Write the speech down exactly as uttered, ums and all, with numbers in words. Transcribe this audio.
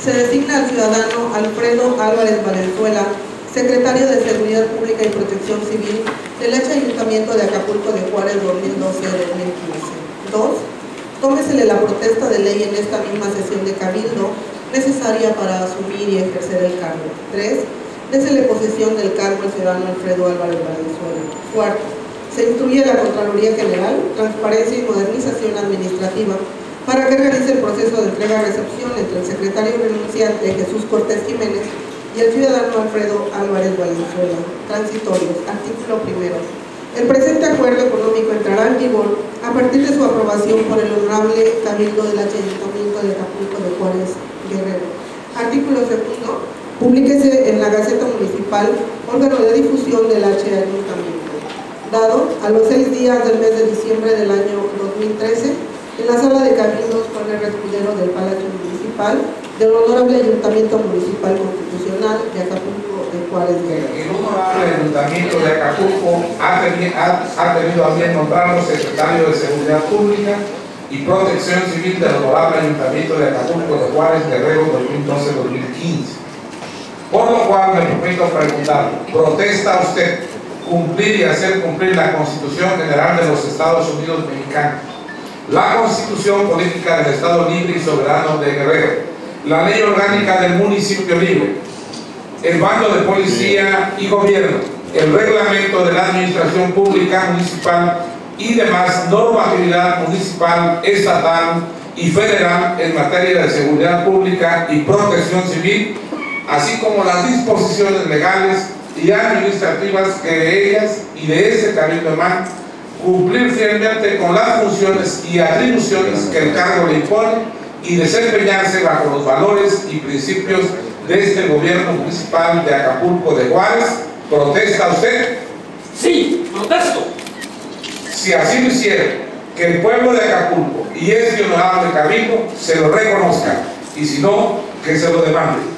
Se designa al ciudadano Alfredo Álvarez Valenzuela, secretario de Seguridad Pública y Protección Civil del H. Ayuntamiento de Acapulco de Juárez dos mil doce a dos mil quince. dos. Tómesele la protesta de ley en esta misma sesión de cabildo necesaria para asumir y ejercer el cargo. tres. Désele posesión del cargo al ciudadano Alfredo Álvarez Valenzuela. cuarto. Se instruye a la Contraloría General, Transparencia y Modernización Administrativa para que realice el proceso de entrega-recepción entre el secretario renunciante Jesús Cortés Jiménez y el ciudadano Alfredo Álvarez Valenzuela. Transitorios. Artículo primero. El presente acuerdo económico entrará en vigor a partir de su aprobación por el Honorable Cabildo del H. Ayuntamiento de Acapulco de Juárez, Guerrero. Artículo segundo. Publíquese en la Gaceta Municipal, órgano de difusión del H. Ayuntamiento. Dado a los seis días del mes de diciembre del año dos mil trece, en la sala de cabildos Juan R. Escudero del Palacio Municipal del Honorable Ayuntamiento Municipal Constitucional de Acapulco de Juárez, Guerrero. El Honorable Ayuntamiento de Acapulco ha tenido, ha, ha tenido a bien nombrarlo secretario de Seguridad Pública y Protección Civil del Honorable Ayuntamiento de Acapulco de Juárez, Guerrero, dos mil doce a dos mil quince. Por lo cual me permito preguntar, ¿protesta usted cumplir y hacer cumplir la Constitución General de los Estados Unidos Mexicanos, la Constitución Política del Estado Libre y Soberano de Guerrero, la Ley Orgánica del Municipio Libre, el Bando de Policía y Gobierno, el Reglamento de la Administración Pública Municipal y demás normatividad municipal, estatal y federal en materia de seguridad pública y protección civil, así como las disposiciones legales y administrativas que de ellas y de este cabildo emanan, cumplir fielmente con las funciones y atribuciones que el cargo le impone y desempeñarse bajo los valores y principios de este gobierno municipal de Acapulco de Juárez. ¿Protesta usted? Sí, protesto. Si así lo hiciera, que el pueblo de Acapulco y este honorable cabildo se lo reconozca, y si no, que se lo demande.